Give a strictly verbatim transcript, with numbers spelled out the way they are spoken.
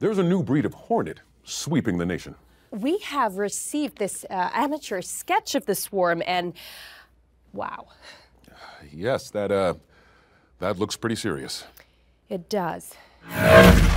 There's a new breed of hornet sweeping the nation. We have received this uh, amateur sketch of the swarm, and wow. Yes, that, uh, that looks pretty serious. It does.